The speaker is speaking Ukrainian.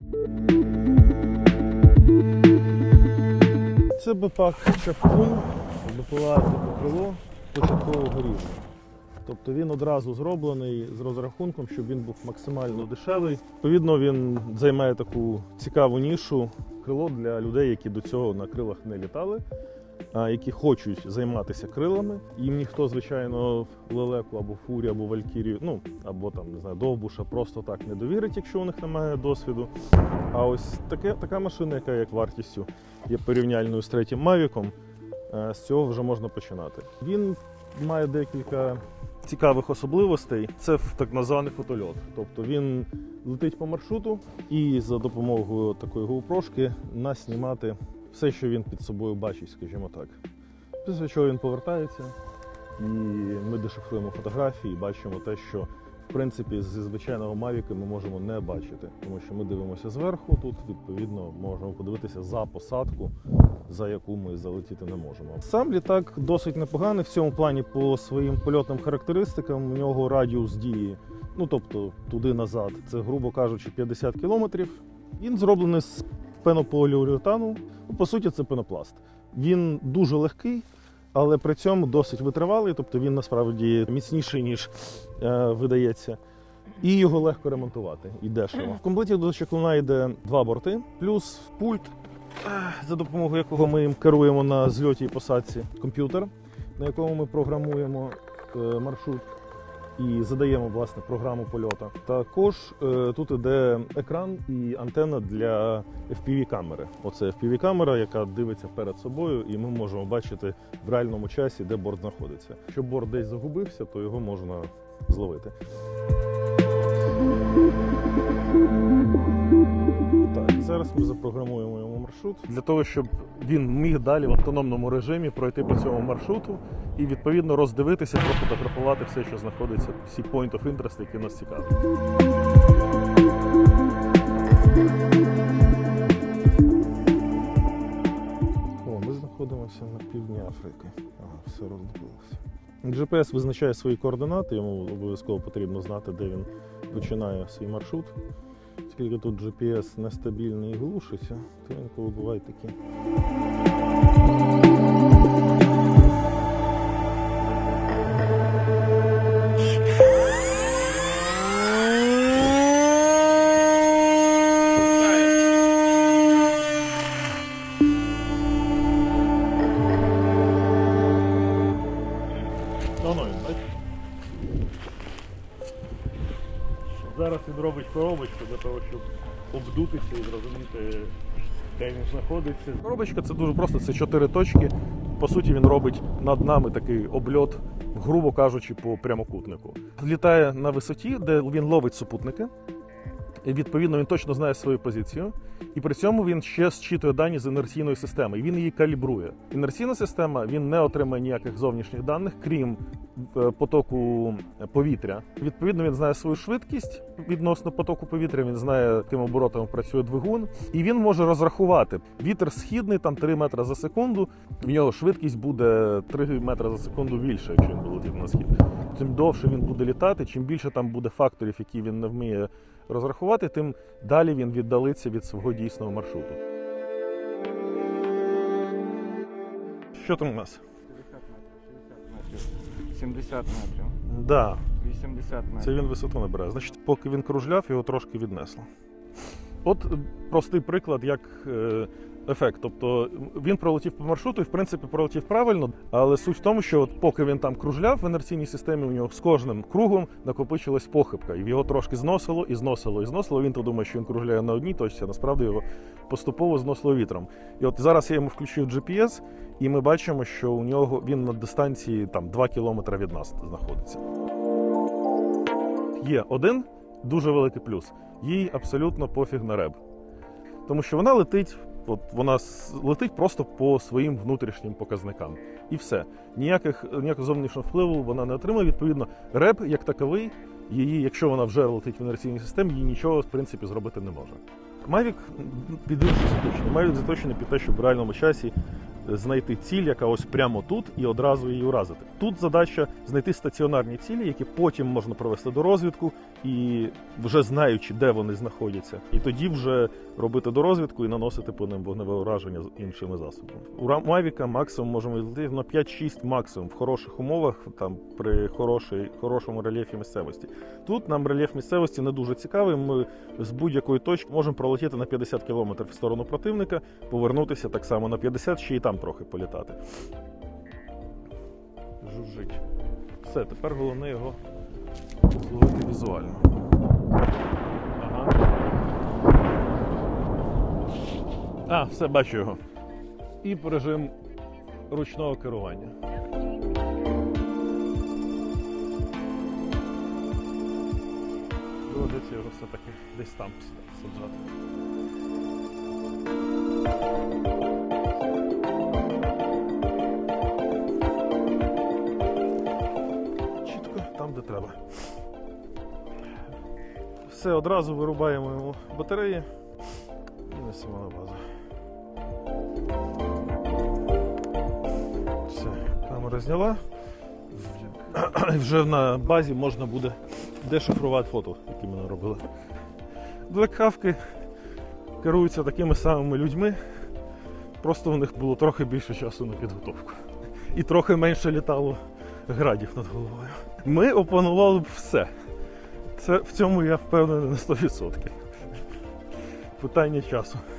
Це БПАК Чапкун, БПЛА типу крило початкового рівня. Тобто він одразу зроблений з розрахунком, щоб він був максимально дешевий. Відповідно, він займає таку цікаву нішу крило для людей, які до цього на крилах не літали, а які хочуть займатися крилами. Їм ніхто, звичайно, лелеку або фурі, або валькірію, або там, не знаю, довбуша просто так не довірить, якщо у них немає досвіду. А ось така машина, яка як вартістю є порівняльною з третім Мавіком, з цього вже можна починати. Він має декілька цікавих особливостей. Це так званий фотольот. Тобто він летить по маршруту і за допомогою такої GoPro-шки наснімати все, що він під собою бачить, скажімо так. Після чого він повертається, і ми дешифруємо фотографії і бачимо те, що в принципі зі звичайного Мавіка ми можемо не бачити. Тому що ми дивимося зверху, тут відповідно можемо подивитися за посадку, за яку ми залетіти не можемо. Сам літак досить непоганий в цьому плані по своїм польотним характеристикам. У нього радіус дії, тобто туди-назад, це, грубо кажучи, 50 кілометрів. Він зроблений з пенополіуретану, по суті це пенопласт. Він дуже легкий, але при цьому досить витривалий, тобто він насправді міцніший, ніж видається. І його легко ремонтувати, і дешево. В комплекті до чаклуна йде 2 борти, плюс пульт, за допомогою якого ми їм керуємо на зльоті і посадці, комп'ютер, на якому ми програмуємо маршрут і задаємо, власне, програму польоту. Також тут іде екран і антенна для FPV-камери. Оце FPV-камера, яка дивиться перед собою, і ми можемо бачити в реальному часі, де борт знаходиться. Якщо борт десь загубився, то його можна зловити. Так, зараз ми запрограмуємо йому маршрут для того, щоб він міг далі в автономному режимі пройти по цьому маршруту і відповідно роздивитися, профотографувати все, що знаходиться, всі point of interest, які нас цікавлять. Ми знаходимося на півдні Африки. Все роздивилося. GPS визначає свої координати, йому обов'язково потрібно знати, де він починає свій маршрут. Оскільки тут GPS нестабільний і глушиться, то інколи бувають такі. Зараз він робить коробочку для того, щоб обдутися і зрозуміти, де він знаходиться. Коробочка це дуже просто, це 4 точки. По суті, він робить над нами такий обльот, грубо кажучи, по прямокутнику. Літає на висоті, де він ловить супутники. І, відповідно, він точно знає свою позицію. І при цьому він ще зчитує дані з інерційної системи. І він її калібрує. Інерційна система, він не отримає ніяких зовнішніх даних, крім потоку повітря. Відповідно, він знає свою швидкість відносно потоку повітря, він знає, яким оборотом працює двигун. І він може розрахувати. Вітер східний, там 3 метри за секунду, в нього швидкість буде 3 метри за секунду більше, якщо він буде летіти на схід. Чим довше він буде літати, чим більше там буде факторів, які він не вміє розрахувати, тим далі він віддалиться від свого дійсного маршруту. Що там у нас? 50 метрів, 60 метрів, 70 метрів. Да. 80 метрів. Це він висоту набирає. Значить, поки він кружляв, його трошки віднесло. От простий приклад, як ефект. Тобто він пролетів по маршруту і, в принципі, пролетів правильно, але суть в тому, що от поки він там кружляв в інерційній системі, у нього з кожним кругом накопичилась похибка. І його трошки зносило, і зносило, і зносило. Він то думає, що він кружляє на одній точці, а насправді його поступово зносило вітром. І от зараз я йому включив GPS, і ми бачимо, що у нього він на дистанції там 2 кілометри від нас знаходиться. Є один дуже великий плюс. Їй абсолютно пофіг на реб. Тому що вона летить просто по своїм внутрішнім показникам. І все. Ніякого зовнішнього впливу вона не отримає. Відповідно, реб, як таковий, якщо вона вже летить в інерційній системі, їй нічого, в принципі, зробити не може. Mavic під іншу заточений. Mavic заточений під те, щоб в реальному часі знайти ціль, яка ось прямо тут, і одразу її уразити. Тут задача знайти стаціонарні цілі, які потім можна провести до розвідку, і вже знаючи, де вони знаходяться, і тоді вже робити дорозвідку і наносити по ним вогневе ураження з іншими засобами. У Мавіка максимум можемо відлетіти на 5-6 максимум в хороших умовах, там при хорошому рельєфі місцевості. Тут нам рельєф місцевості не дуже цікавий. Ми з будь-якої точки можемо пролетіти на 50 км в сторону противника, повернутися так само на 50, ще й там трохи політати. Жужжить. Все, тепер головне його зловити візуально. Ага. Все, бачу його. І режим ручного керування. Доводиться його все-таки десь там саджати. Чітко там, де треба. Все, одразу вирубаємо йому батареї і несемо на базу. Все, камера зняла. Вже на базі можна буде дешифрувати фото, які ми наробили. Блекхавки керуються такими самими людьми, просто в них було трохи більше часу на підготовку. І трохи менше літало градів над головою. Ми опанували б все. В цьому я впевнений на 100%. Питання часу.